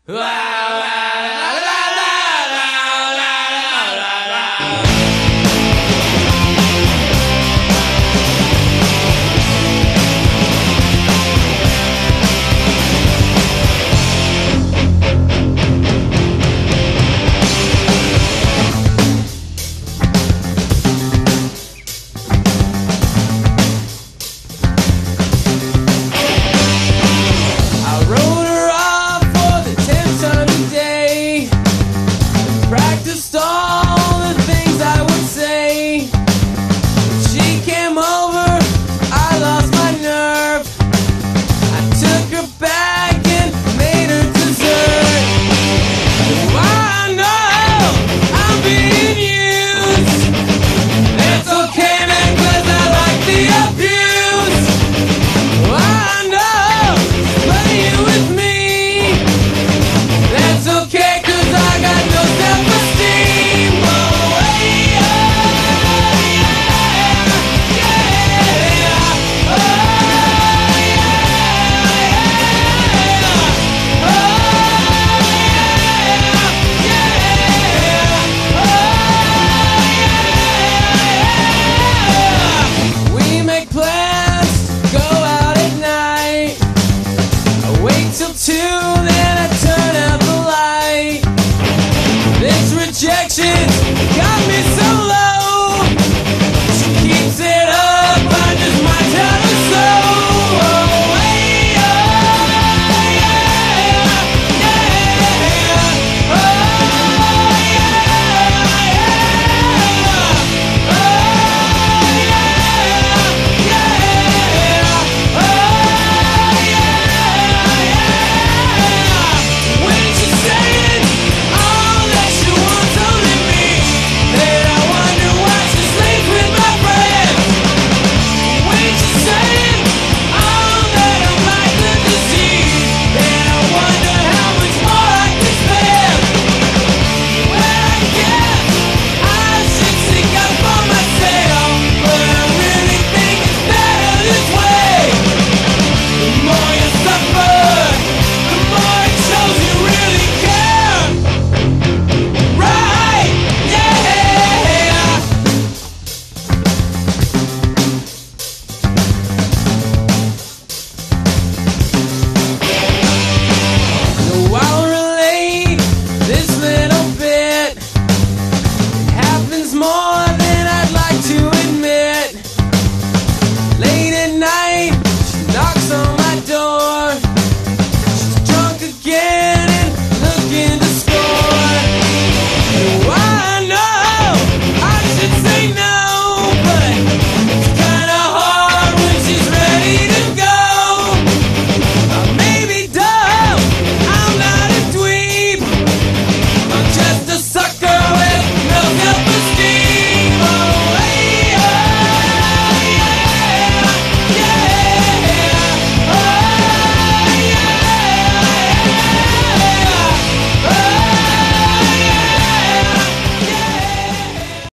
Practiced all the things I would say. She came over, I lost my nerve. I took her back and made her dessert. I know I'm being used. It's okay, man, 'cause I like the abuse. I know playing with me. That's okay, 'cause I got no self-esteem. Oh, yeah, yeah, yeah. Oh, yeah, yeah. Oh, yeah, yeah. Oh, yeah. We make plans, go out at night. I wait till 2, then I turn out the light. This rejection